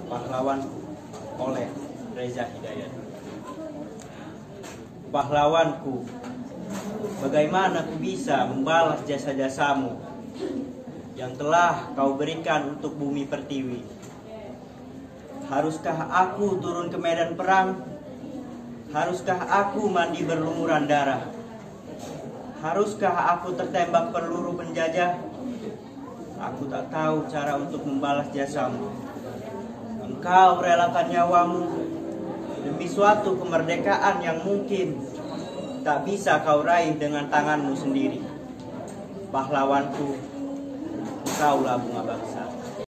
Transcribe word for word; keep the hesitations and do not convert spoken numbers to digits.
Pahlawanku oleh Reza Hidayat. Pahlawanku, bagaimana ku bisa membalas jasa-jasamu yang telah kau berikan untuk bumi pertiwi? Haruskah aku turun ke medan perang? Haruskah aku mandi berlumuran darah? Haruskah aku tertembak peluru penjajah? Aku tak tahu cara untuk membalas jasamu. Engkau relakan nyawamu demi suatu kemerdekaan yang mungkin tak bisa kau raih dengan tanganmu sendiri. Pahlawanku, kaulah bunga bangsa.